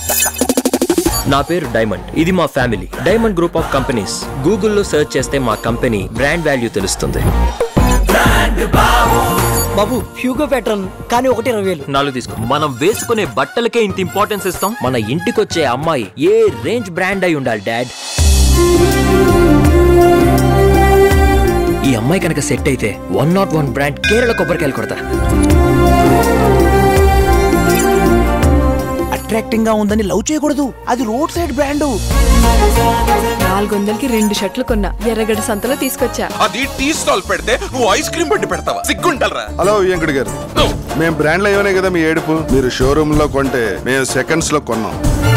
నా పేరు డైమండ్. ఇది మా family. Diamond group of companies. గూగుల్లో సెర్చ్ చేస్తే మా కంపెనీ బ్రాండ్ వాల్యూ తెలుస్తుంది. బాబు హ్యూగో ప్యాటర్న్ కానీ 1,20,000. 4 తీసుకో. మనం వేసుకునే బట్టలకే ఇంత ఇంపార్టెన్స్ ఇస్తాం. మన ఇంటికొచ్చే అమ్మాయి ఏ రేంజ్ బ్రాండ్ అయి ఉండాలి డాడ్. ఈ అమ్మాయి కనుక సెట్ అయితే 101 బ్రాండ్ కేరళ కొబ్బరికాయలు కొడతా. అట్రాక్టింగ్ గా ఉందని లవ్ చేయకూడదు. అది రోడ్ సైడ్ బ్రాండ్. 400కి 2 షర్ట్లు కొన్నా. ఎర్రగడ్డ సంతలో తీసుకొచ్చా. అది టీ స్టాల్ పెడితే నువ్వు ఐస్ క్రీమ్ బండి పెడతావా? సిగ్గుంటారా? హలో వెంకట గారు, మేము బ్రాండ్లు అయ్యోనే కదా మీ ఏడుపు. మీరు షోరూమ్ లో కొంటే మేము సెకండ్స్ లో కొన్నాం.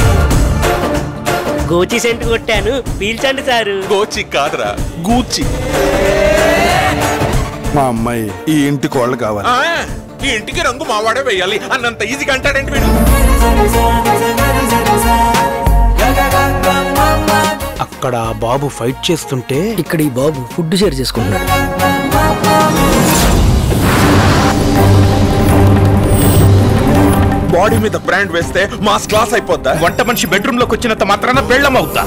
గోచి సెంట్ కొట్టాను, పీల్చండి సారు. గోచి కాదురా, గూచి. మా అమ్మాయి ఈ ఇంటి కోళ్ళు కావాలి. ఈ ఇంటికి రంగు మావాడే వేయాలి అన్నంత ఈజీగా అంటాడంటే వీడు. అక్కడ బాబు ఫైట్ చేస్తుంటే ఇక్కడ ఈ బాబు ఫుడ్ షేర్ చేసుకుంటున్నాడు. బాడీ మీద బ్రాండ్ వేస్తే మాస్ క్లాస్ అయిపోద్దా? వంట మనిషి బెడ్రూమ్ లోకి వచ్చినంత మాత్రాన పెళ్ళం అవుతా?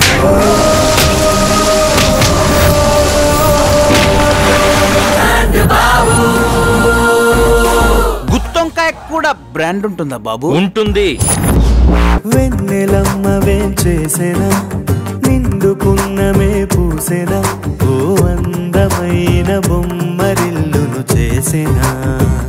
గుత్తొంకాయ కూడా బ్రాండ్ ఉంటుందా బాబు? ఉంటుంది. వెన్నెలమ్మ వేంచేసేనా, నిండుకున్నమే పూసేనా, ఓ అందమైన బొమ్మరిల్లును చేసేనా.